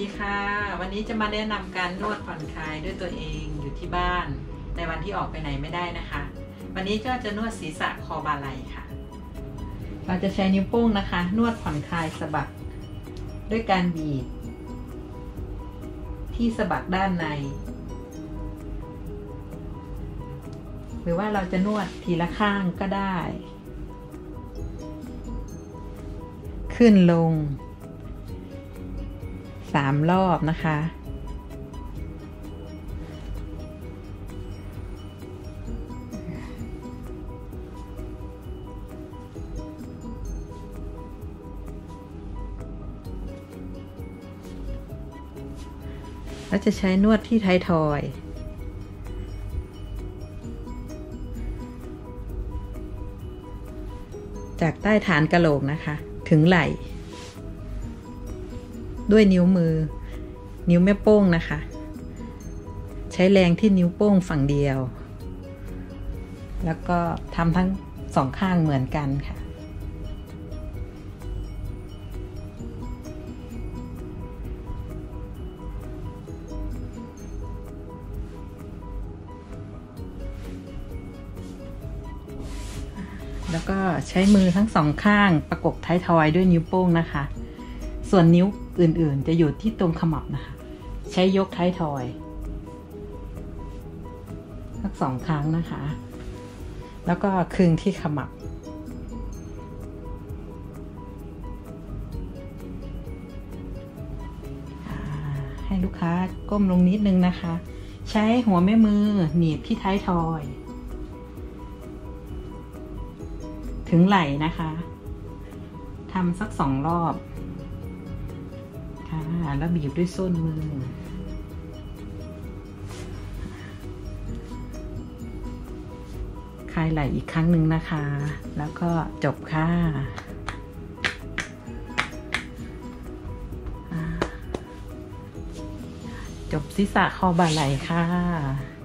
ค่ะวันนี้จะมาแนะนำการนวดผ่อนคลายด้วยตัวเองอยู่ที่บ้านในวันที่ออกไปไหนไม่ได้นะคะวันนี้ก็จะนวดศีรษะคอบ่าไหล่ค่ะเราจะใช้นิ้วโป้งนะคะนวดผ่อนคลายสะบักด้วยการบีบที่สะบักด้านในหรือว่าเราจะนวดทีละข้างก็ได้ขึ้นลง3 รอบนะคะแล้วจะใช้นวดที่ท้ายทอยจากใต้ฐานกะโหลกนะคะถึงไหล่ด้วยนิ้วมือนิ้วแม่โป้งนะคะใช้แรงที่นิ้วโป้งฝั่งเดียวแล้วก็ทำทั้ง2 ข้างเหมือนกันค่ะแล้วก็ใช้มือทั้ง2 ข้างประกบท้ายทอยด้วยนิ้วโป้งนะคะส่วนนิ้วอื่นๆจะอยู่ที่ตรงขมับนะคะใช้ยกท้ายทอยทั้ง2 ครั้งนะคะแล้วก็คึงที่ขมับให้ลูกค้าก้มลงนิดนึงนะคะใช้หัวแม่มือหนีบที่ท้ายทอยถึงไหล่นะคะทำสัก2 รอบค่ะแล้วบีบด้วยส้นมือคลายไหล่อีกครั้งหนึ่งนะคะแล้วก็จบค่ะจบศีรษะคอบ่าไหล่ค่ะ